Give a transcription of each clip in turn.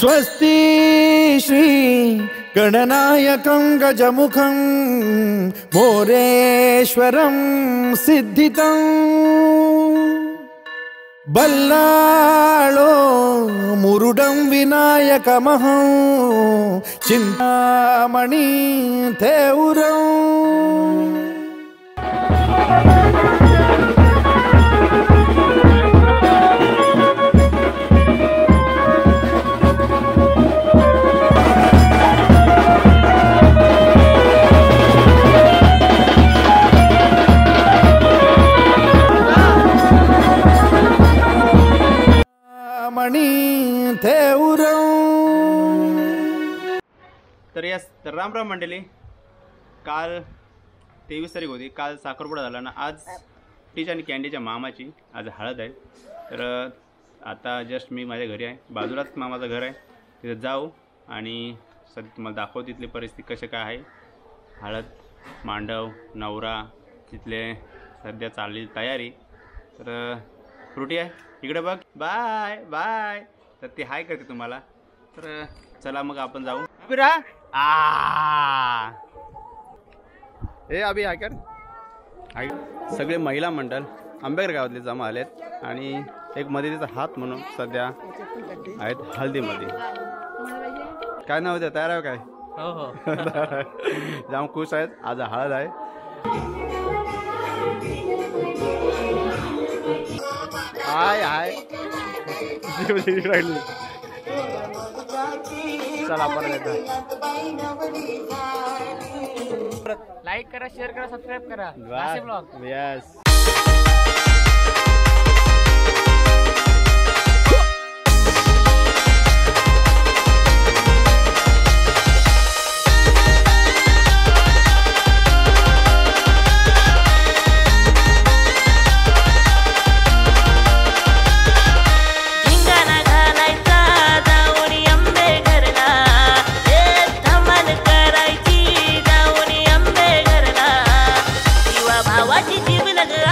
स्वस्ति श्री गणनायकं गजमुखं मोरेश्वरं सिद्धितं बल्लाळो मुरुडं विनायकमहं चिंतामणि थेउरं तर राम राम मंडळी. काल 23 तारीख होती. काल साखरपुडा झाला ना. आज टीच आणि कॅन्डीच्या मामाची आज हळद आहे. तर आता जस्ट मी माझ्या घरी आहे. बाजूलाच मामाचं घर आहे. तिथे जाऊ आणि सध्या तुम्हाला दाखवू तिथली परिस्थिती कशी काय आहे. हळद, मांडव, नवरा, तिथले सध्या चाललेली तयारी. तर फ्रुटी आहे इकडे बघ. Bye bye. तर ती हाय करते तुम्हाला. तर चला मग आपण जाऊ. अभि राहा. हे अभि हाय कर. सगळे महिला मंडळ आंबेडकर गावातले जमा आलेत आणि एक मदतीचा हात म्हणून सध्या आहेत हळदीमध्ये. काय नाव होतं? तयार आहे काय? हो हो. जाम खुश आहेत. आज हळद आहे. हाय हाय. चला परत लाईक करा, शेअर करा, सबस्क्राईब करा. ब्लॉग. यस. भावाची जीव लग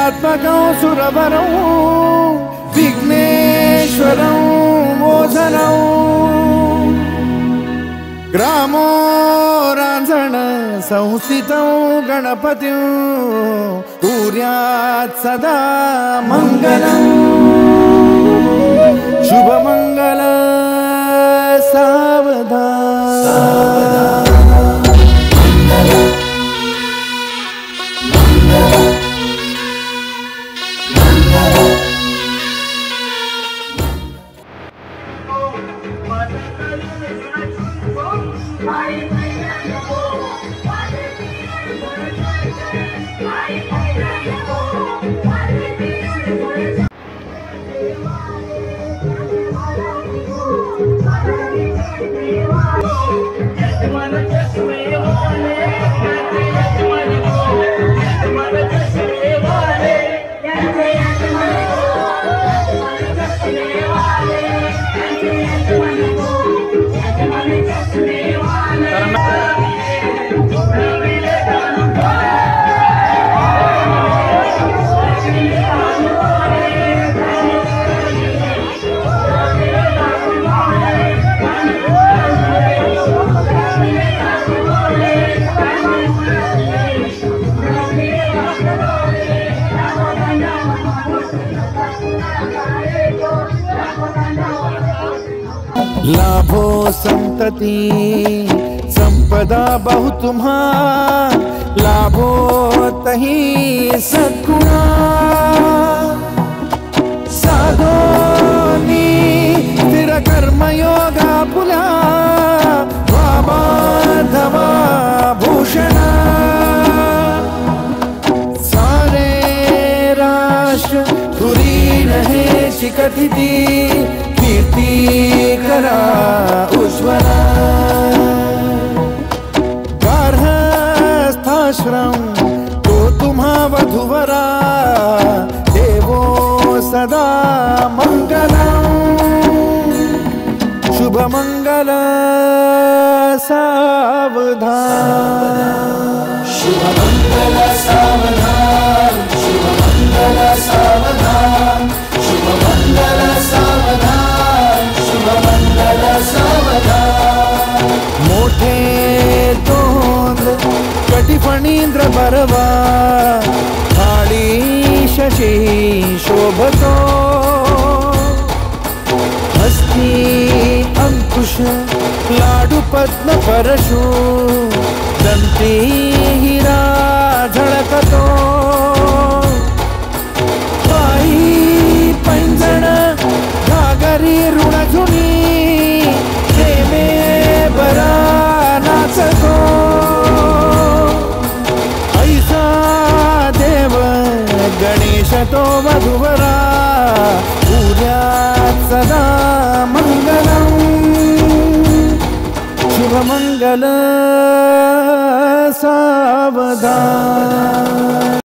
वीरात्मकं सुरवरं विघ्नेश्वरं मोचनं ग्रामो रांझण संस्थितं गणपतिं कुर्यात् सदा मङ्गलम् शुभमङ्गल सावधान लाभो संतति संपदा बहु तुम्हा लाभो तही सद्गुणा साधोनी स्थिर कर्मयोगा पुला वामाधवा भूषणा सारे राष्ट्र तुरी रहे शिकथिति कीर्ति करा उज्ज्वला गार्हस्थाश्रम तो तुम्हा वधुवरा देवो सदा मंगलम शुभ मंगल सावधान शुभ मंगल सावधान शुभ मंगल सावधान शुभ मंगल सावधान शुभ मंगल सावधान मोठे तोंड कटिफणींद्र बरवा थाळी शशी शोभतो हस्ती अंकुश लाडू पद्म परशु दंती हिरा झळकतो पायी पैंजण घागरी ऋणझुनी प्रेमे बरा नाचतो ऐसा देव गणेश तो वधुवरा पूर्यात् सदा मंगलम शुभ मंगल सावधान।